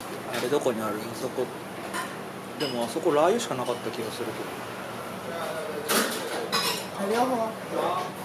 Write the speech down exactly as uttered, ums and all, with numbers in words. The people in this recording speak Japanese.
あれどこにある？そこでもあそこラー油しかなかった気がするけど。 両方